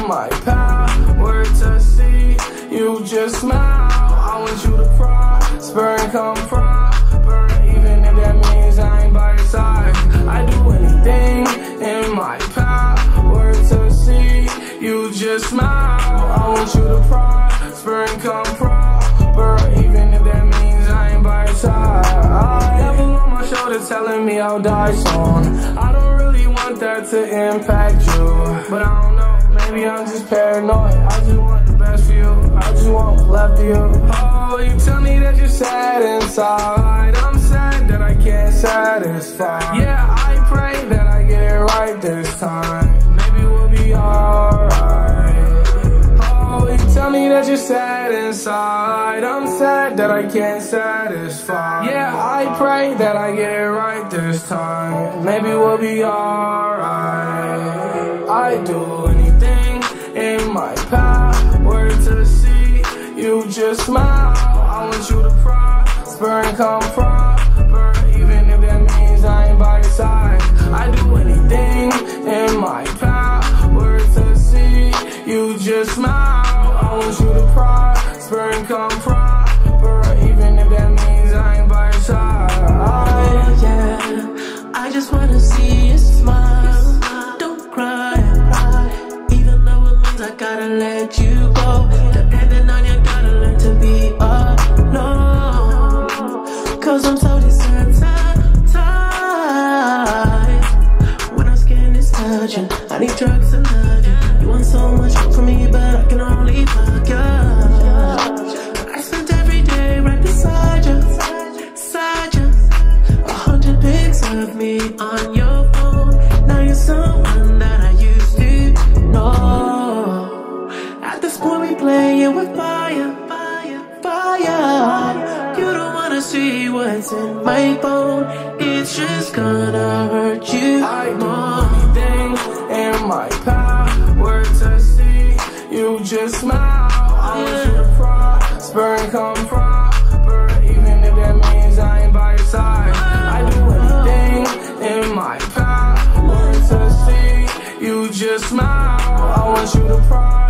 in my power to see you just smile. I want you to prosper and come proper, even if that means I ain't by your side. I do anything in my power to see you just smile. I want you to prosper and come proper, even if that means I ain't by your side. Devil on my shoulder telling me I'll die soon. I don't really want that to impact you, but I don't know, maybe I'm just paranoid. I just want the best for you, I just want what's left of you. Oh, you tell me that you're sad inside. I'm sad that I can't satisfy. Yeah, I pray that I get it right this time. Maybe we'll be alright. Oh, you tell me that you're sad inside. I'm sad that I can't satisfy. Yeah, I pray that I get it right this time. Maybe we'll be alright. I do anything in my power to see you just smile. I want you to prosper and come proper, even if that means I ain't by your side. I do anything in my power to see you just smile. I want you to prosper and come proper, even if that means I ain't by your side. Yeah, I just wanna see you smile. Don't cry, even though it means I gotta let you go. Depending on you, gotta learn to be alone. Cause I'm so desensitized when our skin is touching. I need drugs and loving. You want so much from me, but I can only fuck you. I spent every day right beside you, 100 pics of me on your phone. Now you're someone that I used to know. At this point we playing with fire. You don't wanna see what's in my bone. It's just gonna hurt you more. I do anything in my power to see you just smile. I want you to prosper and come proper, even if that means I ain't by your side. I do anything in my power to see you just smile. I want you to prosper